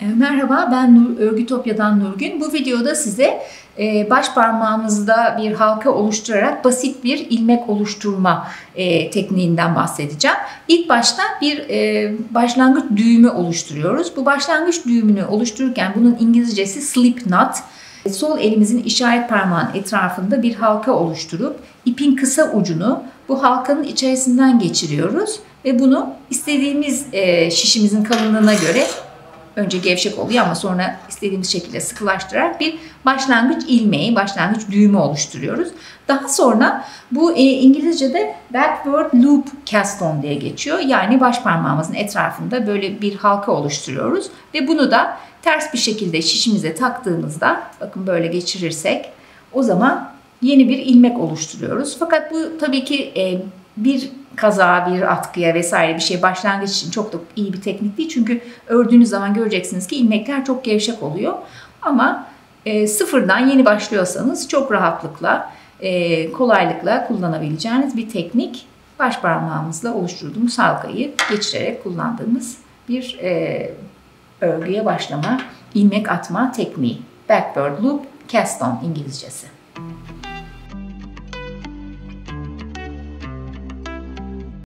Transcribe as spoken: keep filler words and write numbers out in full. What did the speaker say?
Merhaba, ben Nur, Örgütopya'dan Nurgün. Bu videoda size e, baş parmağımızda bir halka oluşturarak basit bir ilmek oluşturma e, tekniğinden bahsedeceğim. İlk başta bir e, başlangıç düğümü oluşturuyoruz. Bu başlangıç düğümünü oluştururken bunun İngilizcesi slip knot. Sol elimizin işaret parmağının etrafında bir halka oluşturup ipin kısa ucunu bu halkanın içerisinden geçiriyoruz ve bunu istediğimiz e, şişimizin kalınlığına göre önce gevşek oluyor ama sonra istediğimiz şekilde sıkılaştırarak bir başlangıç ilmeği, başlangıç düğümü oluşturuyoruz. Daha sonra bu e, İngilizce'de backward loop cast on diye geçiyor. Yani baş parmağımızın etrafında böyle bir halka oluşturuyoruz ve bunu da ters bir şekilde şişimize taktığımızda, bakın böyle geçirirsek, o zaman yeni bir ilmek oluşturuyoruz. Fakat bu tabii ki e, bir kazağa, bir atkıya vesaire bir şey başlangıç için çok da iyi bir teknik değil. Çünkü ördüğünüz zaman göreceksiniz ki ilmekler çok gevşek oluyor. Ama e, sıfırdan yeni başlıyorsanız çok rahatlıkla, e, kolaylıkla kullanabileceğiniz bir teknik. Baş parmağımızla oluşturduğumuz halkayı geçirerek kullandığımız bir e, örgüye başlama, ilmek atma tekniği. Backward loop cast on İngilizcesi.